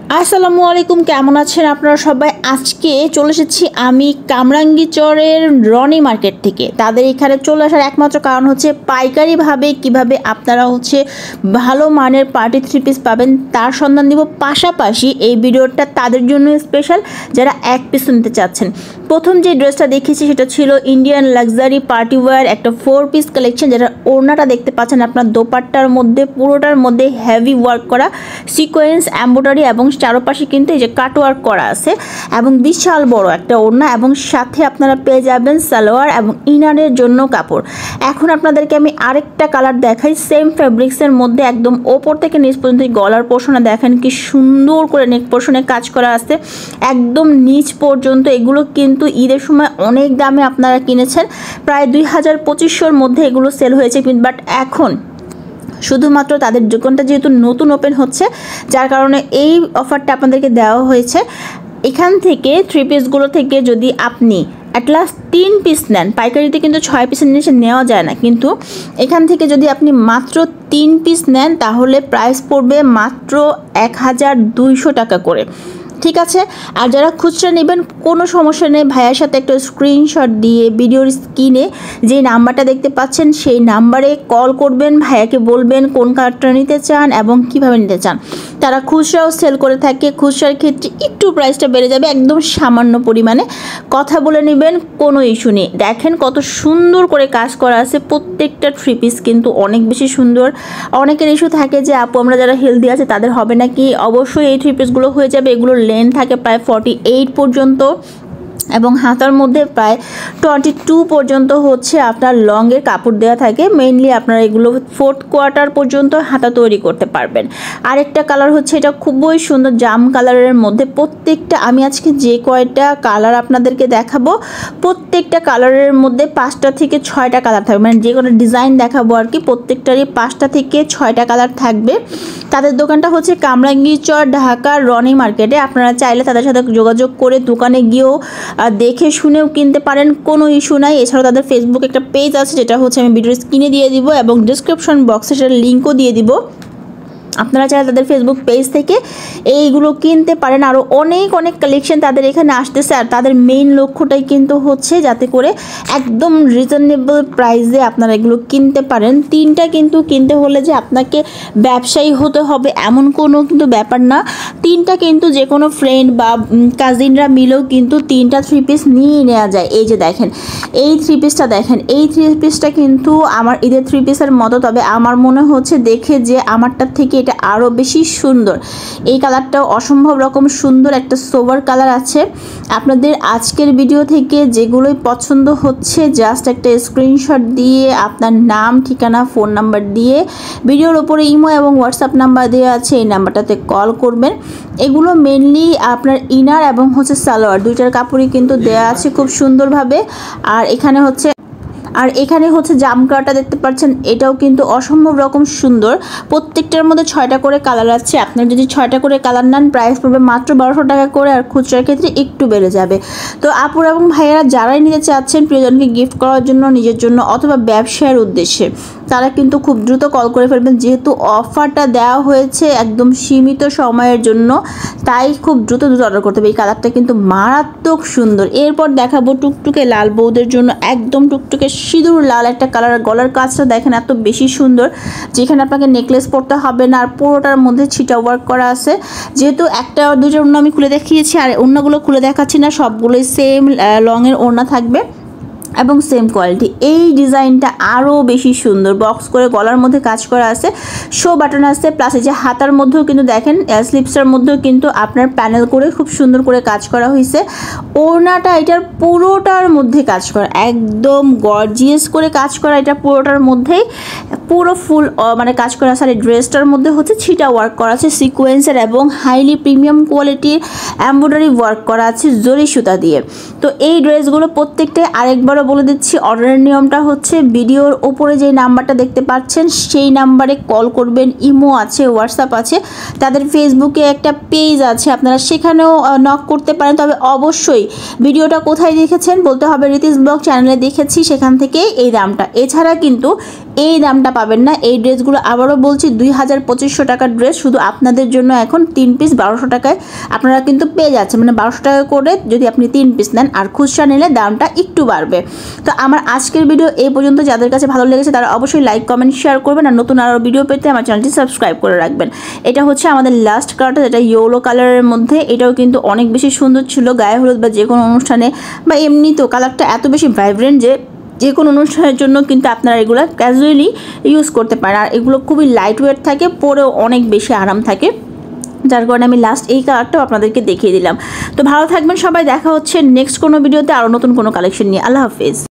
আসসালামু আলাইকুম, কেমন আছেন আপনারা সবাই? আজকে চলে এসেছি আমি কামরাঙ্গীরচরের রনি মার্কেট থেকে। তাদের এখানে চলে আসার একমাত্র কারণ হচ্ছে পাইকারিভাবে কিভাবে আপনারা ভালো মানের পার্টি থ্রি পিস পাবেন তার সন্ধান দিব। পাশাপাশি এই ভিডিওটা তাদের জন্য স্পেশাল যারা এক পিস নিতে চাচ্ছেন। প্রথম যে ড্রেসটা দেখেছি সেটা ছিল ইন্ডিয়ান লাক্সারি পার্টি ওয়্যার একটা 4 পিস কালেকশন, যেটা ওড়নাটা দেখতে পাচ্ছেন আপনার দোপাট্টার মধ্যে পুরোটার মধ্যে হেভি ওয়ার্ক করা সিকোয়েন্স এমব্রয়ডারি এবং চারপাশে কিন্তু এই যে কাট ওয়ার্ক করা আছে এবং বিশাল বড় একটা ওড়না এবং সাথে আপনারা পেয়ে যাবেন সালোয়ার এবং ইনারের জন্য কাপড়। এখন আপনাদেরকে আমি আরেকটা কালার দেখাই, সেম ফ্যাব্রিক্সের মধ্যে একদম ওপর থেকে নিচ পর্যন্ত গলার পোর্শনে দেখেন কি সুন্দর করে নেক পোর্শনে কাজ করা আছে একদম নিচ পর্যন্ত। এগুলো কিন্তু ঈদের সময় অনেক দামে আপনারা কিনেছেন, প্রায় 2000-2500-র মধ্যে এগুলো সেল হয়েছে, বাট এখন শুধুমাত্র তাদের দোকানটা যেহেতু নতুন ওপেন হচ্ছে যার কারণে এই অফারটা আপনাদেরকে দেওয়া হয়েছে। এখান থেকে থ্রি পিসগুলো থেকে যদি আপনি অ্যাটলাস্ট 3 পিস নেন, পাইকারিতে কিন্তু 6 পিসের নিচে নেওয়া যায় না, কিন্তু এখান থেকে যদি আপনি মাত্র 3 পিস নেন তাহলে প্রাইস পড়বে মাত্র 1200 টাকা করে, ঠিক আছে? আর যারা খুচরা নেবেন কোনো সমস্যা নেই, ভাইয়ের সাথে একটা স্ক্রিনশট দিয়ে ভিডিওর স্ক্রিনে যে নাম্বারটা দেখতে পাচ্ছেন সেই নাম্বারে কল করবেন, ভাইয়াকে বলবেন কোন কার্ডটা নিতে চান এবং কিভাবে নিতে চান। তারা খুচরাও সেল করে থাকে, খুচরার ক্ষেত্রে একটু প্রাইসটা বেড়ে যাবে একদম সামান্য পরিমাণে, কথা বলে নেবেন, কোনো ইস্যু নেই। দেখেন কত সুন্দর করে কাজ করা আছে প্রত্যেকটা থ্রি পিস কিন্তু অনেক বেশি সুন্দর। অনেকের ইস্যু থাকে যে আপু আমরা যারা হেলদি আছে তাদের হবে নাকি, অবশ্যই এই থ্রি পিসগুলো হয়ে যাবে। এগুলো লেন্থ থাকে প্রায় 48 পর্যন্ত এবং হাতার মধ্যে প্রায় 22 পর্যন্ত আপনার লংয়ের কাপড় দেওয়া থাকে। মেইনলি আপনারা এগুলো 4th কোয়ার্টার পর্যন্ত হাতা তৈরি করতে পারবেন। আরেকটা কালার এটা খুবই সুন্দর জাম কালারের মধ্যে। প্রত্যেকটা আমি আজকে যে কয়টা কালার আপনাদেরকে দেখাবো প্রত্যেকটা কালারের মধ্যে 5টা থেকে 6টা কালার থাকবে, মানে যে কোনো ডিজাইন দেখাবো আর কি প্রত্যেকটারই 5টা থেকে 6টা কালার থাকবে। তাদের দোকানটা কামরাঙ্গীরচর ঢাকার রনি মার্কেটে। আপনারা চাইলে তাদের সাথে যোগাযোগ করে দোকানে গিয়েও দেখে শুনেও কিনতে পারেন, কোনো ইস্যু নাই। এছাড়াও তাদের ফেসবুক একটা পেজ আছে যেটা আমি ভিডিওর স্ক্রিনে দিয়ে দিব এবং ডিসক্রিপশন বক্সে সেটার লিঙ্কও দিয়ে দিব। আপনারা চাইলে তাদের ফেসবুক পেজ থেকে এইগুলো কিনতে পারেন। আরও অনেক অনেক কালেকশন তাদের এখানে আসতেছে, আর তাদের মেইন লক্ষ্যটাই কিন্তু যাতে করে একদম রিজনেবল প্রাইসে আপনারা এগুলো কিনতে পারেন। 3টা কিন্তু কিনতে হলে যে আপনাকে ব্যবসায়ী হতে হবে এমন কোনো কিন্তু ব্যাপার না। 3টা কিন্তু যে কোনো ফ্রেন্ড বা কাজিনরা মিলেও কিন্তু 3টা থ্রি পিস নিয়ে নেওয়া যায়। এই যে দেখেন এই থ্রি পিসটা, দেখেন এই থ্রি পিসটা কিন্তু আমার ঈদের থ্রি পিসের মতো, তবে আমার মনে হচ্ছে দেখে যে আমারটার থেকে এটা আরও বেশি সুন্দর। এই কালারটাও অসম্ভব রকম সুন্দর একটা সোভার কালার আছে। আপনাদের আজকের ভিডিও থেকে যেগুলোই পছন্দ হচ্ছে জাস্ট একটা স্ক্রিনশট দিয়ে আপনার নাম ঠিকানা ফোন নাম্বার দিয়ে ভিডিওর ওপরে ইমো এবং হোয়াটসঅ্যাপ নাম্বার দেওয়া আছে এই নাম্বারটাতে কল করবেন। এগুলো মেনলি আপনার ইনার এবং সালোয়ার দুইটার কাপড়ই কিন্তু দেওয়া আছে খুব সুন্দরভাবে। আর এখানে জাম কালারটা দেখতে পাচ্ছেন, এটাও কিন্তু অসম্ভব রকম সুন্দর। প্রত্যেকটার মধ্যে 6টা করে কালার আছে। আপনার যদি 6টা করে কালার নেন প্রাইস পড়বে মাত্র 1200 টাকা করে, আর খুচরার ক্ষেত্রে একটু বেড়ে যাবে। তো আপুরা এবং ভাইয়েরা যারাই নিতে চাচ্ছেন প্রিয়জনকে গিফট করার জন্য, নিজের জন্য অথবা ব্যবসার উদ্দেশ্যে, তারা কিন্তু খুব দ্রুত কল করে ফেলবেন, যেহেতু অফারটা দেওয়া হয়েছে একদম সীমিত সময়ের জন্য, তাই খুব দ্রুত অর্ডার করতে হবে। এই কালারটা কিন্তু মারাত্মক সুন্দর। এরপর দেখাবো টুকটুকে লাল বউদের জন্য, একদম টুকটুকে সিঁদুর লাল একটা কালার। গলার কাজটা দেখেন এত বেশি সুন্দর, যেখানে আপনাকে নেকলেস পরতে হবে না, আর পুরোটার মধ্যে ছিটা ওয়ার্ক করা আছে। যেহেতু একটা দুইটা ওড়না আমি খুলে দেখিয়েছি, আর ওড়নাগুলো খুলে দেখাচ্ছি না, সবগুলোই সেম লংয়ের ওড়না থাকবে এবং সেম কোয়ালিটি। এই ডিজাইনটা আরও বেশি সুন্দর, বক্স করে গলার মধ্যে কাজ করা আছে, শো বাটন আছে, প্লাস এই যে হাতার মধ্যেও কিন্তু দেখেন স্লিপসটার মধ্যেও কিন্তু আপনার প্যানেল করে খুব সুন্দর করে কাজ করা হয়েছে। ওড়নাটা এটার পুরোটার মধ্যে কাজ করা, একদম গর্জিয়াস করে কাজ করা, এটা পুরোটার মধ্যেই পুরো ফুল মানে কাজ করা আছে। আর এই ড্রেসটার মধ্যে ছিটা ওয়ার্ক করা আছে সিকোয়েন্সের এবং হাইলি প্রিমিয়াম কোয়ালিটির এমব্রয়ডারি ওয়ার্ক করা আছে জরি সুতা দিয়ে। তো এই ড্রেসগুলো প্রত্যেকটাই আরেকবারও বলে দিচ্ছি, অর্ডারের নিয়মটা ভিডিওর ওপরে যে নাম্বারটা দেখতে পাচ্ছেন সেই নাম্বারে কল করবেন। ইমো আছে, হোয়াটসঅ্যাপ আছে, তাদের ফেসবুকে একটা পেজ আছে, আপনারা সেখানেও নক করতে পারেন। তবে অবশ্যই ভিডিওটা কোথায় দেখেছেন বলতে হবে, রিতিস ব্লগ চ্যানেলে দেখেছি, সেখান থেকে এই দামটা। এছাড়া কিন্তু এই দামটা পাবেন না। এই ড্রেসগুলো আবারও বলছি 2200-2500 টাকার ড্রেস শুধু আপনাদের জন্য এখন 3 পিস 1200 টাকায় আপনারা কিন্তু পেয়ে যাচ্ছেন, মানে 1200 টাকা করে যদি আপনি 3 পিস নেন, আর খুচরা নিলে দামটা একটু বাড়বে। তো আমার আজকের ভিডিও এই পর্যন্ত। যাদের কাছে ভালো লেগেছে তারা অবশ্যই লাইক কমেন্ট শেয়ার করবেন, আর নতুন আরও ভিডিও পেতে আমার চ্যানেলটি সাবস্ক্রাইব করে রাখবেন। এটা হচ্ছে আমাদের লাস্ট কালারটা, যেটা ইয়েলো কালারের মধ্যে। এটাও কিন্তু অনেক বেশি সুন্দর ছিল গায়ে হলুদ বা যে কোনো অনুষ্ঠানে, বা এমনিতেও কালারটা এত বেশি ভাইব্রেন্ট যে কোনো অনুষ্ঠানের জন্য কিন্তু আপনারা এগুলো ক্যাজুয়ালি ইউজ করতে পারেন। আর এগুলো খুবই লাইট ওয়েট থাকে, পরেও অনেক বেশি আরাম থাকে, যার কারণে আমি লাস্ট এই কালারটাও আপনাদেরকে দেখিয়ে দিলাম। তো ভালো থাকবেন সবাই, দেখা হচ্ছে নেক্সট কোনো ভিডিওতে আরও নতুন কোনো কালেকশন নিয়ে। আল্লাহ হাফিজ।